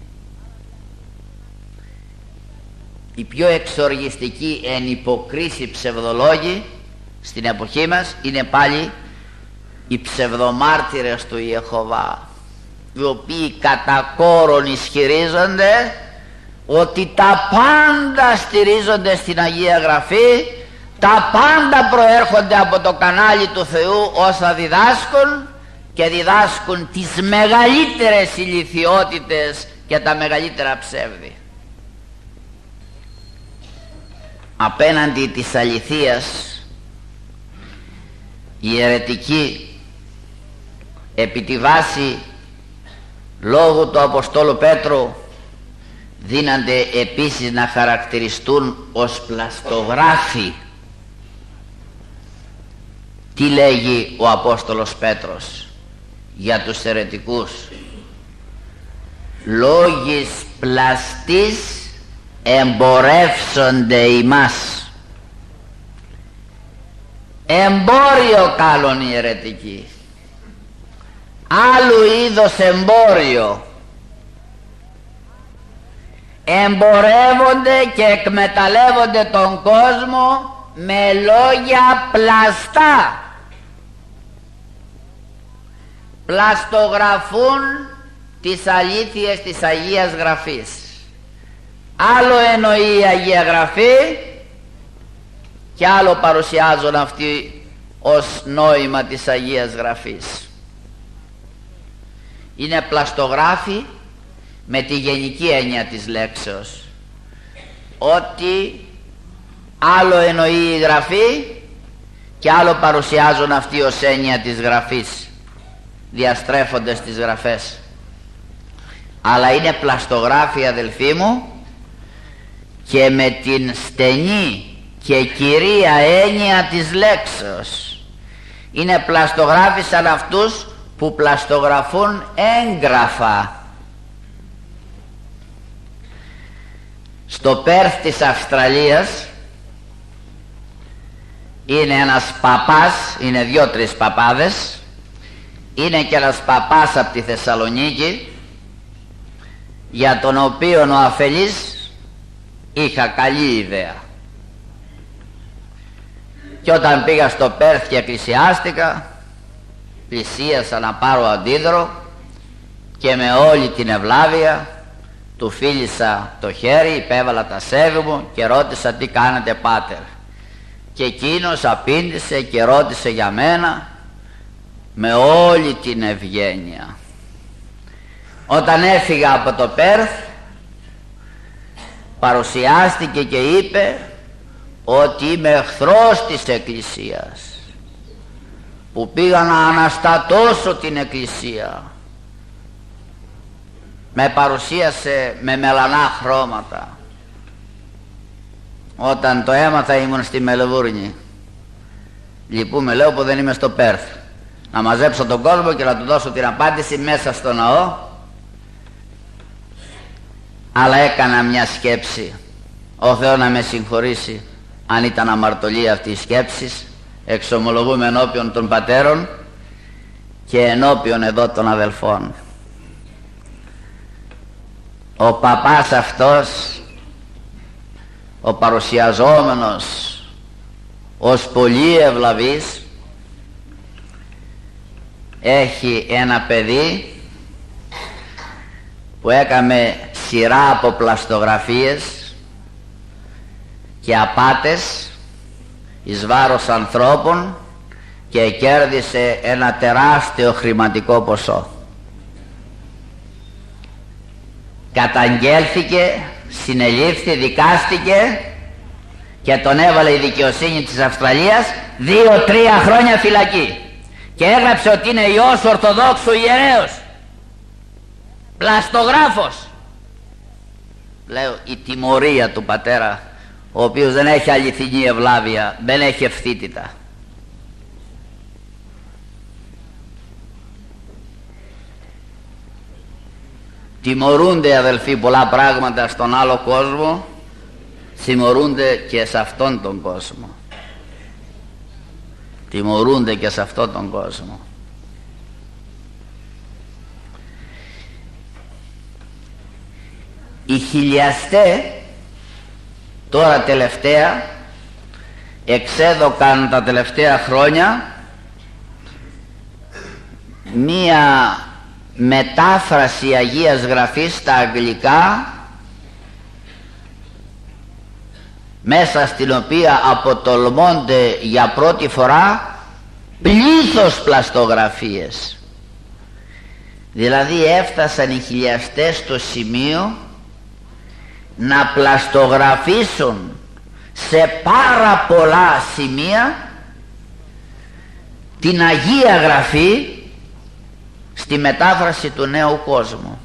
[SPEAKER 1] Οι πιο εξοργιστικοί εν υποκρίση ψευδολόγοι στην εποχή μας είναι πάλι οι ψευδομάρτυρες του Ιεχωβά, οι οποίοι κατά κόρον ισχυρίζονται ότι τα πάντα στηρίζονται στην Αγία Γραφή, τα πάντα προέρχονται από το κανάλι του Θεού όσα διδάσκουν, και διδάσκουν τις μεγαλύτερες ηλιθιότητες και τα μεγαλύτερα ψεύδη. Απέναντι της αληθείας, οι αιρετικοί επί τη βάση λόγου του Αποστόλου Πέτρου δίνανται επίσης να χαρακτηριστούν ως πλαστογράφοι. Τι λέγει ο Απόστολος Πέτρος για τους αιρετικούς? Λόγης πλαστής εμπορεύσονται ημάς. Εμπόριο κάνουν οι αιρετικοί, άλλου είδος εμπόριο. Εμπορεύονται και εκμεταλλεύονται τον κόσμο με λόγια πλαστά. Πλαστογραφούν τις αλήθειες της Αγίας Γραφής. Άλλο εννοεί η Αγία Γραφή και άλλο παρουσιάζουν αυτοί ως νόημα της Αγίας Γραφής. Είναι πλαστογράφοι με τη γενική έννοια της λέξεως, ότι άλλο εννοεί η Γραφή και άλλο παρουσιάζουν αυτοί ως έννοια της Γραφής, διαστρέφονται στις Γραφές. Αλλά είναι πλαστογράφοι, αδελφοί μου, και με την στενή και κυρία έννοια της λέξεως. Είναι πλαστογράφοι σαν αυτούς που πλαστογραφούν έγγραφα. Στο Πέρθ της Αυστραλίας είναι ένας παπάς, είναι δυο-τρεις παπάδες, είναι και ένας παπάς από τη Θεσσαλονίκη, για τον οποίο ο αφελής είχα καλή ιδέα. Και όταν πήγα στο Πέρθ και εκκλησιάστηκα, πλησίασα να πάρω αντίδρο και με όλη την ευλάβεια του φίλησα το χέρι, υπέβαλα τα σέβη μου και ρώτησα τι κάνετε, πάτερ. Και εκείνος απήντησε και ρώτησε για μένα με όλη την ευγένεια. Όταν έφυγα από το Πέρθ, παρουσιάστηκε και είπε ότι είμαι εχθρός της Εκκλησίας, που πήγα να αναστατώσω την Εκκλησία. Με παρουσίασε με μελανά χρώματα. Όταν το έμαθα ήμουν στη Μελβούρνη. Λυπούμε, λέω, που δεν είμαι στο Πέρθ, να μαζέψω τον κόσμο και να του δώσω την απάντηση μέσα στο ναό. Αλλά έκανα μια σκέψη, ο Θεός να με συγχωρήσει αν ήταν αμαρτωλή αυτή η σκέψη. Εξομολογούμε ενώπιον των πατέρων και ενώπιον εδώ των αδελφών. Ο παπάς αυτός, ο παρουσιαζόμενος ως πολύ ευλαβής, έχει ένα παιδί που έκαμε σειρά από πλαστογραφίες και απάτες εις βάρος ανθρώπων και κέρδισε ένα τεράστιο χρηματικό ποσό. Καταγγέλθηκε, συνελήφθη, δικάστηκε και τον έβαλε η δικαιοσύνη της Αυστραλίας δύο-τρία χρόνια φυλακή και έγραψε ότι είναι ιός Ορθοδόξου ιερέως, πλαστογράφος. Λέω, η τιμωρία του πατέρα, ο οποίος δεν έχει αληθινή ευλάβεια, δεν έχει ευθύτητα. Τιμωρούνται, αδελφοί, πολλά πράγματα στον άλλο κόσμο, τιμωρούνται και σε αυτόν τον κόσμο. Τιμωρούνται και σε αυτόν τον κόσμο. Οι χιλιαστέ τώρα τελευταία εξέδωκαν τα τελευταία χρόνια μία μετάφραση Αγίας Γραφής στα αγγλικά, μέσα στην οποία αποτολμώνται για πρώτη φορά πλήθος πλαστογραφίες. Δηλαδή έφτασαν οι χιλιαστές στο σημείο να πλαστογραφήσουν σε πάρα πολλά σημεία την Αγία Γραφή στη μετάφραση του νέου κόσμου.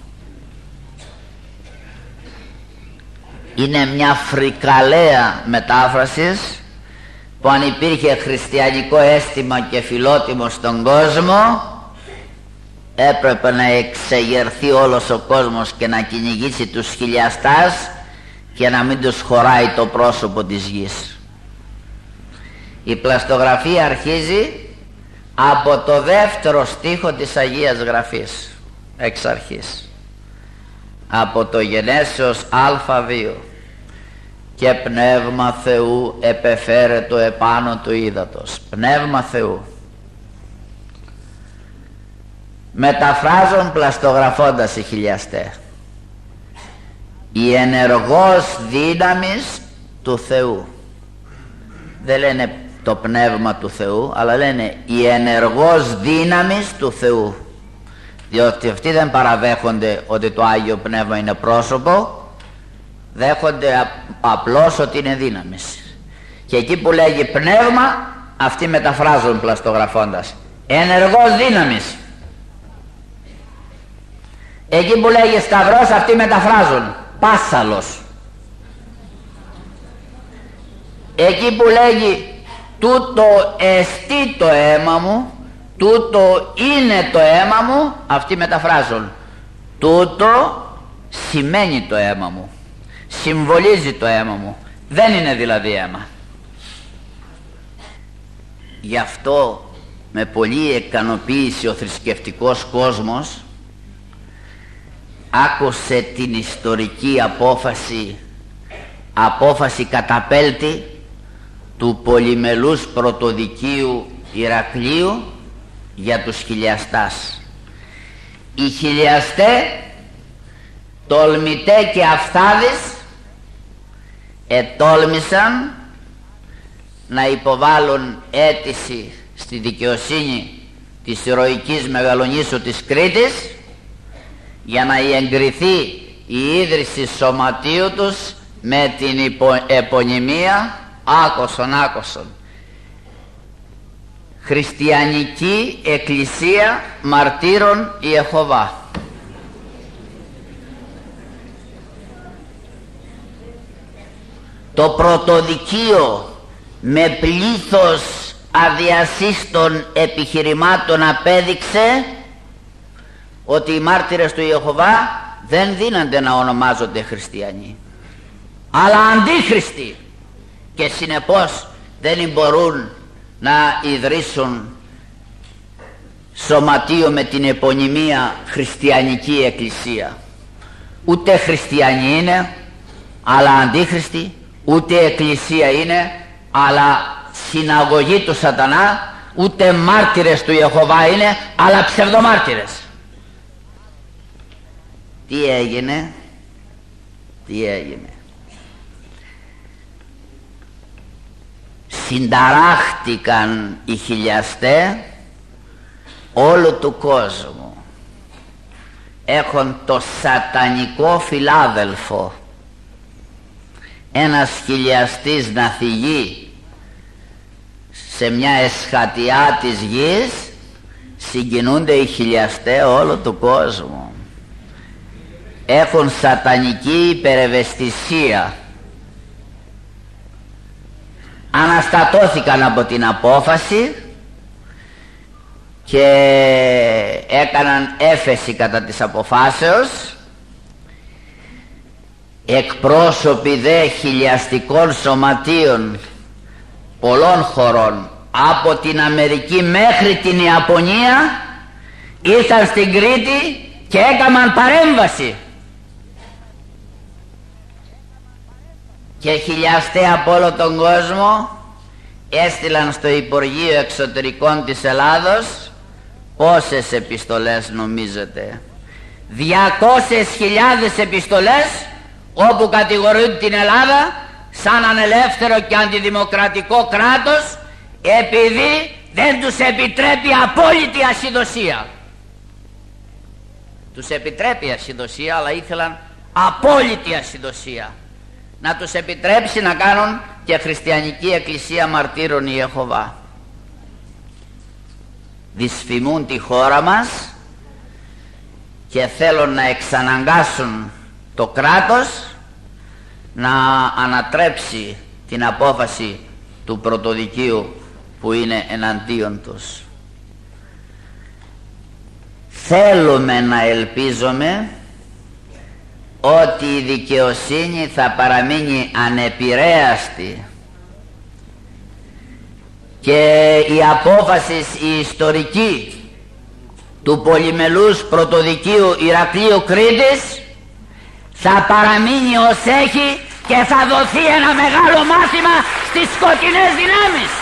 [SPEAKER 1] Είναι μια φρικαλέα μετάφρασης που, αν υπήρχε χριστιανικό αίσθημα και φιλότιμο στον κόσμο, έπρεπε να εξεγερθεί όλος ο κόσμος και να κυνηγήσει τους χιλιαστάς και να μην τους χωράει το πρόσωπο της γης. Η πλαστογραφία αρχίζει από το δεύτερο στίχο της Αγίας Γραφής εξ αρχής, από το Γενέσεως Α δύο, και πνεύμα Θεού επεφέρετο επάνω του ύδατος. Πνεύμα Θεού. Μεταφράζουν πλαστογραφώντας οι χιλιαστέ, η ενεργός δύναμης του Θεού. Δεν λένε το πνεύμα του Θεού, αλλά λένε η ενεργός δύναμης του Θεού, διότι αυτοί δεν παραδέχονται ότι το Άγιο Πνεύμα είναι πρόσωπο, δέχονται απλώς ότι είναι δύναμης. Και εκεί που λέγει πνεύμα, αυτοί μεταφράζουν πλαστογραφώντας ενεργός δύναμης. Εκεί που λέγει σταυρός, αυτοί μεταφράζουν πάσαλος. Εκεί που λέγει τούτο εστί το αίμα μου, τούτο είναι το αίμα μου, αυτοί μεταφράζουν τούτο σημαίνει το αίμα μου, συμβολίζει το αίμα μου, δεν είναι δηλαδή αίμα. Γι' αυτό με πολλή ικανοποίηση ο θρησκευτικός κόσμος άκουσε την ιστορική απόφαση απόφαση καταπέλτη του πολυμελούς πρωτοδικείου Ηρακλείου για τους χιλιαστάς. Οι χιλιαστέ, τολμητέ και αυθάδεις, ετόλμησαν να υποβάλουν αίτηση στη δικαιοσύνη της ηρωικής Μεγαλονήσου της Κρήτης για να εγκριθεί η ίδρυση σωματείου τους με την υπο, επωνυμία άκοσον άκοσον Χριστιανική Εκκλησία Μαρτύρων Ιεχωβά. Το πρωτοδικείο με πλήθος αδιασύστων επιχειρημάτων απέδειξε ότι οι μάρτυρες του Ιεχωβά δεν δύνανται να ονομάζονται χριστιανοί, αλλά αντίχριστοι, και συνεπώς δεν μπορούν να ιδρύσουν σωματείο με την επωνυμία Χριστιανική Εκκλησία. Ούτε χριστιανοί είναι, αλλά αντίχριστοι, ούτε εκκλησία είναι, αλλά συναγωγή του σατανά, ούτε μάρτυρες του Ιεχωβά είναι, αλλά ψευδομάρτυρες. Τι έγινε, τι έγινε. Συνταράχτηκαν οι χιλιαστέ όλου του κόσμου. Έχουν το σατανικό φιλάδελφο, ένας χιλιαστής να θυγεί σε μια εσχατιά της γης, συγκινούνται οι χιλιαστές όλο του κόσμου. Έχουν σατανική υπερευαισθησία. Αναστατώθηκαν από την απόφαση και έκαναν έφεση κατά της αποφάσεως. Εκπρόσωποι δε χιλιαστικών σωματείων πολλών χωρών, από την Αμερική μέχρι την Ιαπωνία, ήρθαν στην Κρήτη και έκαναν παρέμβαση. Και χιλιαστές από όλο τον κόσμο έστειλαν στο Υπουργείο Εξωτερικών της Ελλάδος. Πόσες επιστολές νομίζετε? διακόσιες χιλιάδες επιστολές, όπου κατηγορούν την Ελλάδα σαν ανελεύθερο και αντιδημοκρατικό κράτος, επειδή δεν τους επιτρέπει απόλυτη ασυδοσία. Τους επιτρέπει ασυδοσία, αλλά ήθελαν απόλυτη ασυδοσία. Να τους επιτρέψει να κάνουν και χριστιανική εκκλησία μαρτύρων η Ιεχωβά. Δυσφημούν τη χώρα μας και θέλουν να εξαναγκάσουν το κράτος να ανατρέψει την απόφαση του πρωτοδικείου που είναι εναντίον τους. Θέλουμε να ελπίζουμε ότι η δικαιοσύνη θα παραμείνει ανεπηρέαστη και η απόφαση η ιστορική του πολυμελούς πρωτοδικείου Ηρακλείου Κρήτης θα παραμείνει ως έχει και θα δοθεί ένα μεγάλο μάθημα στις σκοτεινές δυνάμεις.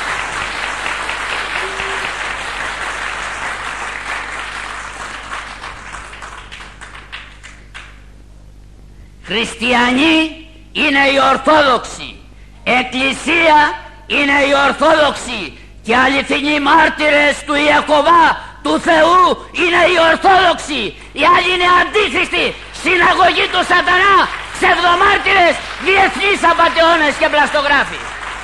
[SPEAKER 1] Χριστιανοί είναι οι Ορθόδοξοι, Εκκλησία είναι η Ορθόδοξη και αληθινοί μάρτυρες του Ιεχωβά, του Θεού, είναι οι Ορθόδοξοι. Οι άλλοι είναι αντίχριστοι, συναγωγή του σατανά, ψευδομάρτυρες, διεθνείς απατεώνες και πλαστογράφοι.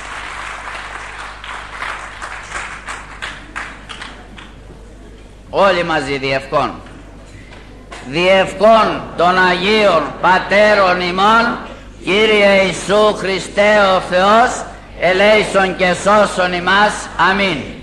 [SPEAKER 1] Όλοι μαζί διευκόν. Διευκόν των Αγίων Πατέρων ημών, Κύριε Ιησού Χριστέ ο Θεός, ελέησον και σώσον ημάς. Αμήν.